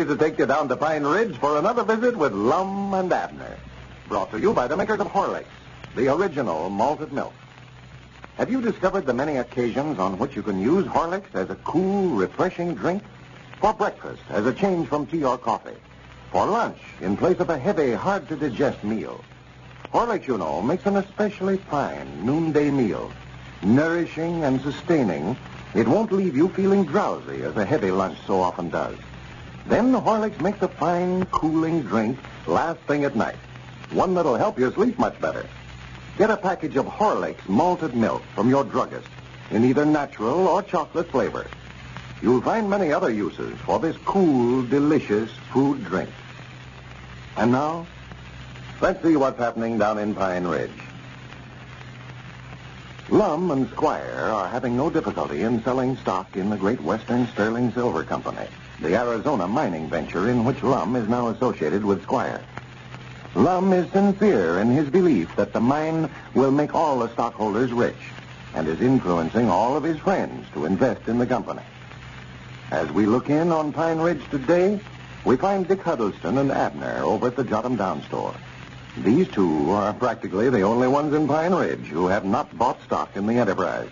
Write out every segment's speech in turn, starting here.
to take you down to Pine Ridge for another visit with Lum and Abner. Brought to you by the makers of Horlicks, the original malted milk. Have you discovered the many occasions on which you can use Horlicks as a cool, refreshing drink? For breakfast, as a change from tea or coffee. For lunch, in place of a heavy, hard-to-digest meal. Horlicks, you know, makes an especially fine noonday meal. Nourishing and sustaining, it won't leave you feeling drowsy as a heavy lunch so often does. Then Horlicks makes a fine, cooling drink last thing at night. One that'll help you sleep much better. Get a package of Horlicks malted milk from your druggist in either natural or chocolate flavor. You'll find many other uses for this cool, delicious food drink. And now, let's see what's happening down in Pine Ridge. Lum and Squire are having no difficulty in selling stock in the Great Western Sterling Silver Company, the Arizona mining venture in which Lum is now associated with Squire. Lum is sincere in his belief that the mine will make all the stockholders rich and is influencing all of his friends to invest in the company. As we look in on Pine Ridge today, we find Dick Huddleston and Abner over at the Jot 'em Down store. These two are practically the only ones in Pine Ridge who have not bought stock in the enterprise.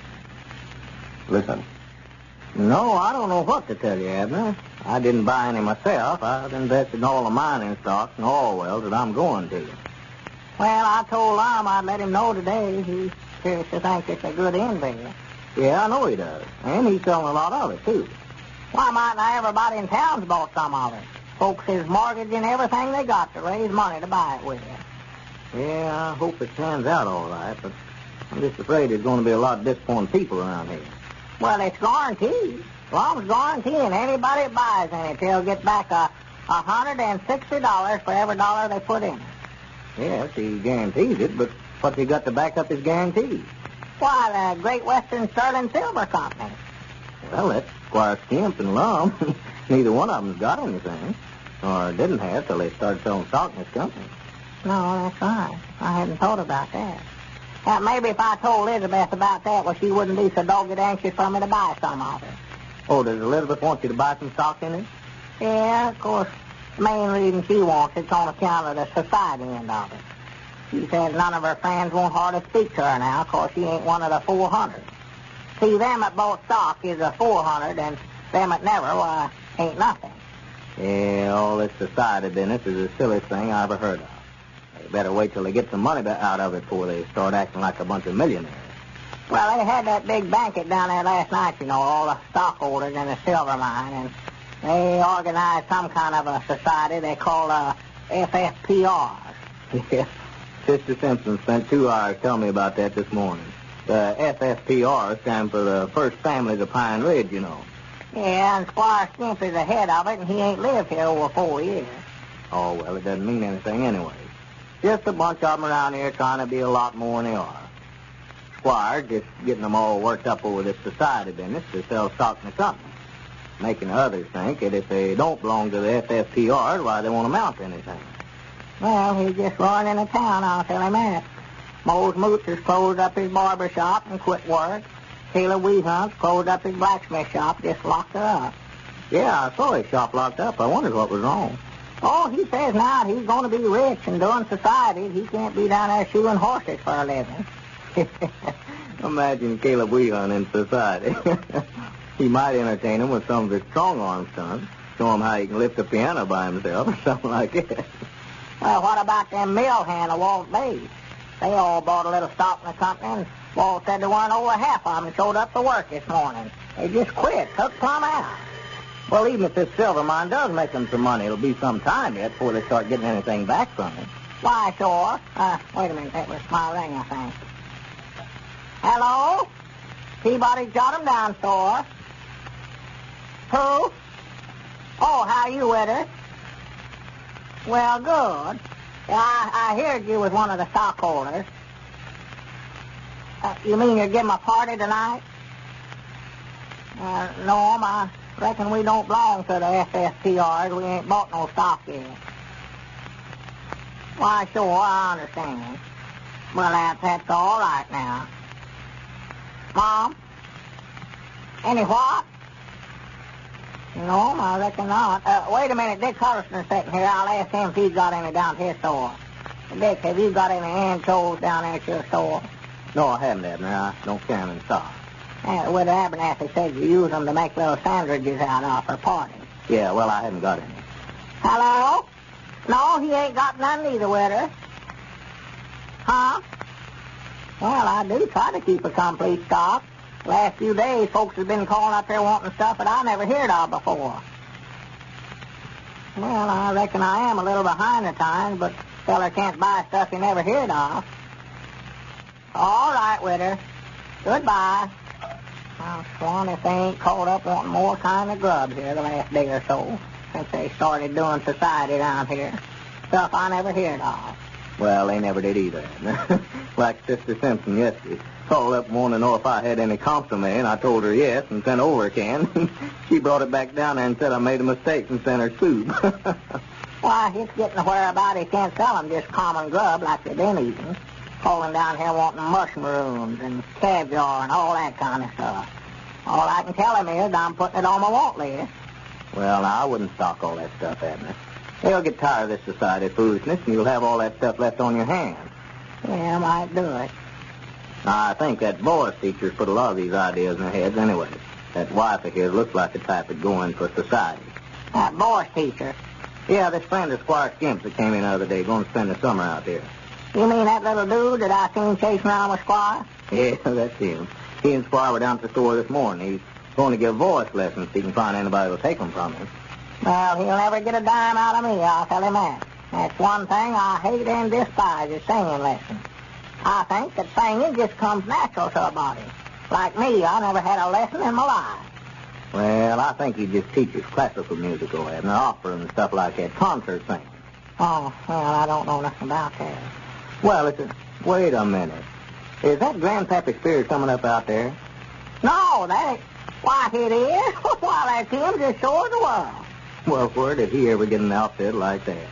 Listen. No, I don't know what to tell you, Abner. I didn't buy any myself. I've invested in all the mining stocks and oil wells that I'm going to. Well, I told Lum I'd let him know today. He appears to think it's a good investment. Yeah, I know he does. And he's selling a lot of it, too. Why might not everybody in town's bought some of it? Folks is mortgaging everything they got to raise money to buy it with. Yeah, I hope it turns out all right, but I'm just afraid there's going to be a lot of disappointed people around here. Well, it's guaranteed. Lum's guaranteeing anybody that buys in it, they'll get back $160 for every dollar they put in it. Yes, he guarantees it, but what's he got to back up his guarantee? Why, the Great Western Sterling Silver Company. Well, that's Squire Skimp and Lum. Neither one of them's got anything, or didn't have till they started selling stock in this company. No, that's right. I hadn't thought about that. Maybe if I told Elizabeth about that, well, she wouldn't be so dogged anxious for me to buy some of it. Oh, does Elizabeth want you to buy some stock in it? Yeah, of course. The main reason she wants it's on account of the society end of it. She says none of her friends won't hardly speak to her now, of course she ain't one of the 400. See, them that bought stock is a 400, and them that never, why, ain't nothing. Yeah, all this society business is the silliest thing I ever heard of. They better wait till they get some money out of it before they start acting like a bunch of millionaires. Well, they had that big banquet down there last night, you know, all the stockholders in the silver mine, and they organized some kind of a society they call FFPR. Yeah. Sister Simpson spent 2 hours telling me about that this morning. The FFPR stands for the First Families of Pine Ridge, you know. Yeah, and Squire Skimp is the head of it, and he ain't lived here over 4 years. Oh, well, it doesn't mean anything anyway. Just a bunch of them around here trying to be a lot more than they are. Squire just getting them all worked up over this society business to sell stock in the company. Making others think that if they don't belong to the FFPR, why, they won't amount to anything. Well, he's just running into town, I'll tell him that. Mose Moots has closed up his barber shop and quit work. Caleb Weehunt's closed up his blacksmith shop, just locked it up. Yeah, I saw his shop locked up. I wondered what was wrong. Oh, he says now he's going to be rich and doing society. He can't be down there shoeing horses for a living. Imagine Caleb Weehunt in society. He might entertain him with some of his strong-arm stunts, show him how he can lift a piano by himself or something like that. Well, what about them mill hand of Walt Bates? They all bought a little stock in the company, and Walt said there weren't over half of them showed up to work this morning. They just quit, took plumb out. Well, even if this silver mine does make them some money, it'll be some time yet before they start getting anything back from it. Why, sure. Wait a minute, that was my ring, I think. Hello? Peabody Jot 'em Down store. Who? Oh, how you with her? Well, good. I heard you was one of the stockholders. You mean you're giving a party tonight? No, I reckon we don't belong to the FFPRs. We ain't bought no stock yet. Why, sure, I understand. Well, that's all right now. Mom? Any what? No, I reckon not. Wait a minute, Dick Huddleston's sitting here. I'll ask him if he's got any down to his store. Dick, have you got any anchovies down there at your store? No, I haven't, Abner. I don't carry them in stock. With Abernathy said you use them to make little sandwiches out of for parties. Yeah, well, I haven't got any. Hello? No, he ain't got none either, Witter. Huh? Well, I do try to keep a complete stock. Last few days, folks have been calling up there wanting stuff that I never heard of before. Well, I reckon I am a little behind the times, but feller can't buy stuff he never heard of. All right, Witter. Goodbye. I'm sworn if they ain't called up wanting more kind of grub here the last day or so, since they started doing society down here. Stuff I never heard of. Well, they never did either, Abner. Like Sister Simpson yesterday. Called up wanting to know if I had any consomme, and I told her yes and sent over a can. She brought it back down there and said I made a mistake and sent her soup. Why, it's getting to where about he can't sell them just common grub like they've been eating. Calling down here wanting mushrooms and caviar and all that kind of stuff. All I can tell him is I'm putting it on my want list. Well, now, I wouldn't stock all that stuff, Abner. They'll get tired of this society foolishness, and you'll have all that stuff left on your hands. Yeah, I might do it. Now, I think that Boris teacher's put a lot of these ideas in their heads anyway. That wife of his looks like the type that'd go in for society. That Boris teacher? Yeah, this friend of Squire Skimp's that came in the other day, going to spend the summer out here. You mean that little dude that I seen chasing around with Squire? Yeah, that's him. He and Squire were down at the store this morning. He's going to give voice lessons if he can find anybody who'll take them from him. Well, he'll never get a dime out of me, I'll tell him that. That's one thing I hate and despise is singing lessons. I think that singing just comes natural to a body. Like me, I never had a lesson in my life. Well, I think he just teaches classical music over there, and opera and stuff like that, concert singing. Oh, well, I don't know nothing about that. Well, wait a minute. Is that Grandpappy Spears coming up out there? No, that ain't. Why, it is. Why, that's him just showing the world. Well, where did he ever get an outfit like that?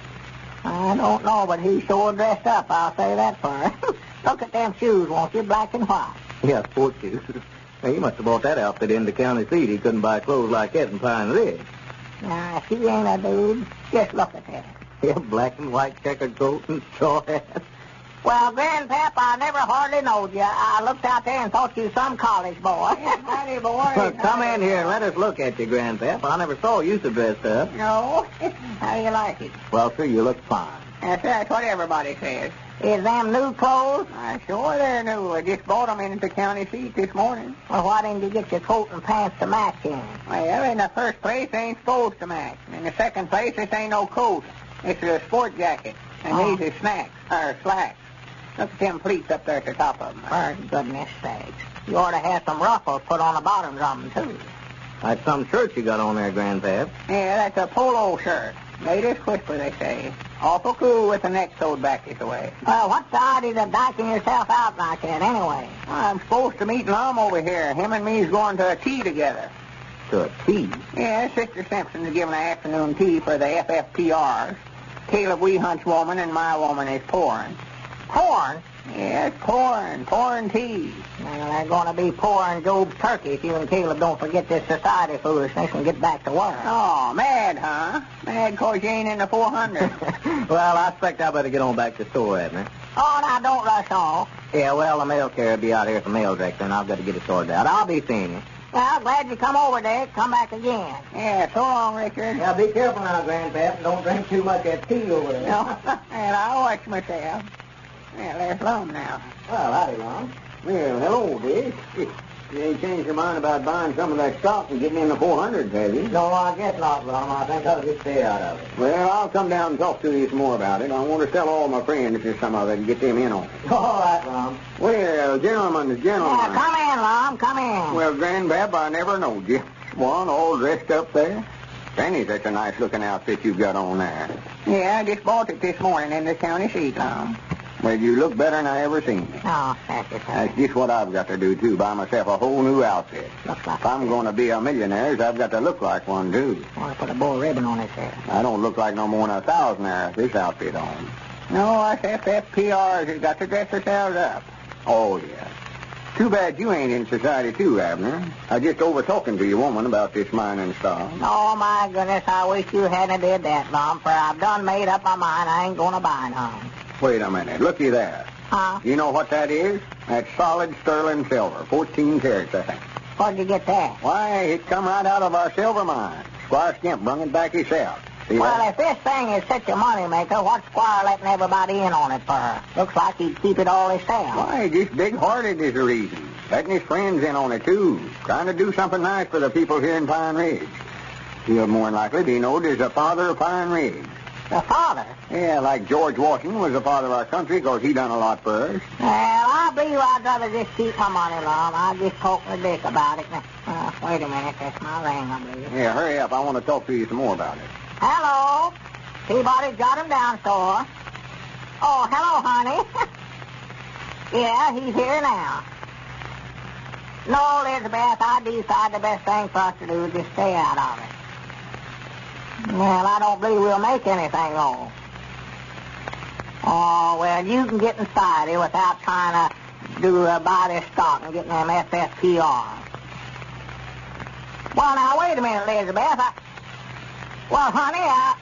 I don't know, but he's sure dressed up, I'll say that for him. Look at them shoes, won't you, black and white. Yeah, sport shoes. Now, he must have bought that outfit in the county seat. He couldn't buy clothes like that in Pine Ridge. Now, if he ain't a dude, just look at that. Yeah, black and white checkered coat and straw hat. Well, Grandpap, I never hardly knowed you. I looked out there and thought you some college boy. Howdy, boy. Well, come in here and let us look at you, Grandpap. I never saw you so dressed up. No? How do you like it? Well, sir, you look fine. That's what everybody says. Is them new clothes? Sure they're new. I just bought them in the county seat this morning. Well, why didn't you get your coat and pants to match in? Well, in the first place, they ain't supposed to match. In the second place, this ain't no coat. It's a sport jacket. And these are slacks. Look at them pleats up there at the top of them. For goodness sakes. You ought to have some ruffles put on the bottoms of them, too. That's some shirt you got on there, Grandpap. Yeah, that's a polo shirt. Made as whisper, they say. Awful cool with the neck sewed back this way. Well, what's the idea of dyking yourself out like that, anyway? I'm supposed to meet Lum over here. Him and me's going to a tea together. To a tea? Yeah, Sister Simpson's giving an afternoon tea for the FFPRs. Caleb Weehunt's woman and my woman is pouring. Pouring? Yes, pouring tea. Well, they're going to be pouring Job's turkey if you and Caleb don't forget this society foolishness and get back to work. Oh, mad, huh? Mad 'cause you ain't in the 400. Well, I expect I better get on back to the store, Abner. Oh, now, don't rush off. Yeah, well, the mail carrier will be out here at the mail director, and I've got to get it sorted out. I'll be seeing you. Well, glad you come over, Dick. Come back again. Yeah, so long, Richard. Now, be careful now, Grandpap, and don't drink too much of that tea over there. No, and I'll watch myself. Well, there's Lum now. Well, howdy, Lum. Well, hello, Dick. You ain't changed your mind about buying some of that stock and getting in the 400s, have you? No, I guess not, Lum. I think I'll just stay out of it. Well, I'll come down and talk to you some more about it. I want to tell all my friends just some of it and get them in on it. All right, Lum. Well, gentlemen. Yeah, come in, Lum. Come in. Well, Grandpap, I never knowed you. One all dressed up there. Fanny, that's a nice-looking outfit you've got on there. Yeah, I just bought it this morning in the county seat, Lum. Well, you look better than I ever seen you. Oh, thank you, sir. That's just what I've got to do, too, buy myself a whole new outfit. Looks like If I'm going to be a millionaire, I've got to look like one, too. I want to put a bow ribbon on his hair. I don't look like no more than a thousandaire with this outfit on. No, us FFPRs has got to dress ourselves up. Oh, yeah. Too bad you ain't in society, too, Abner. I just over-talking to your woman about this mining stuff. Oh, my goodness, I wish you hadn't did that, Lum, for I've done made up my mind I ain't going to buy none. Wait a minute. Looky there. Huh? You know what that is? That's solid sterling silver. 14 carats, I think. Where'd you get that? Why, it come right out of our silver mine. Squire Skimp brung it back himself. See Well, that? if this thing is such a moneymaker, what's Squire letting everybody in on it for? Looks like he'd keep it all himself. Why, just big-hearted is the reason. Letting his friends in on it, too. Trying to do something nice for the people here in Pine Ridge. He'll more than likely be known as the father of Pine Ridge. The father? Yeah, like George Washington was the father of our country, 'cause he done a lot for us. Well, I believe I'd rather just keep my money, Lum. I'll just talk to Dick about it. Wait a minute. That's my ring, I believe. Yeah, hurry up. I want to talk to you some more about it. Hello. Peabody's got him down, store. Oh, hello, honey. Yeah, he's here now. No, Elizabeth, I decide the best thing for us to do is just stay out of it. Well, I don't believe we'll make anything wrong. Oh, well, you can get inside here without trying to buy this stock and getting them FFPR. Well, now, wait a minute, Elizabeth. Well, honey,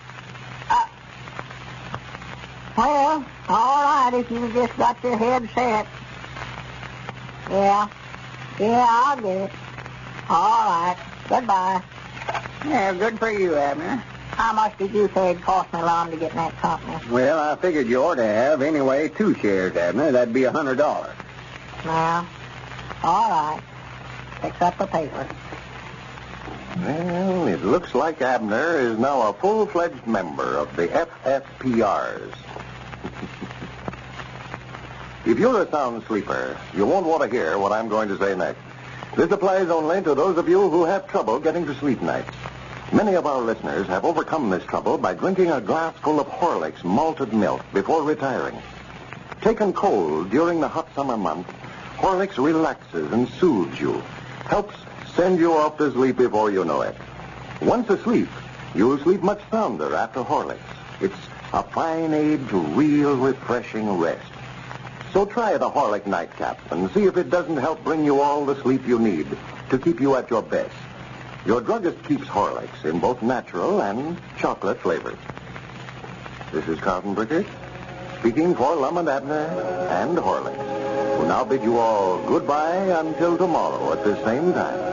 well, all right, if you just got your head set. Yeah, I'll get it. All right, goodbye. Yeah, good for you, Abner. How much did you say it cost me, Lum, to get in that company? Well, I figured you ought to have, anyway, 2 shares, Abner. That'd be $100. Well, all right. Fix up the paper. Well, it looks like Abner is now a full-fledged member of the FFPRs. If you're a sound sleeper, you won't want to hear what I'm going to say next. This applies only to those of you who have trouble getting to sleep nights. Many of our listeners have overcome this trouble by drinking a glass full of Horlicks malted milk before retiring. Taken cold during the hot summer months, Horlicks relaxes and soothes you, helps send you off to sleep before you know it. Once asleep, you'll sleep much sounder after Horlicks. It's a fine aid to real refreshing rest. So try the Horlick Nightcap and see if it doesn't help bring you all the sleep you need to keep you at your best. Your druggist keeps Horlicks in both natural and chocolate flavors. This is Carlton Brickert, speaking for Lum and Abner and Horlicks, who now bid you all goodbye until tomorrow at the same time.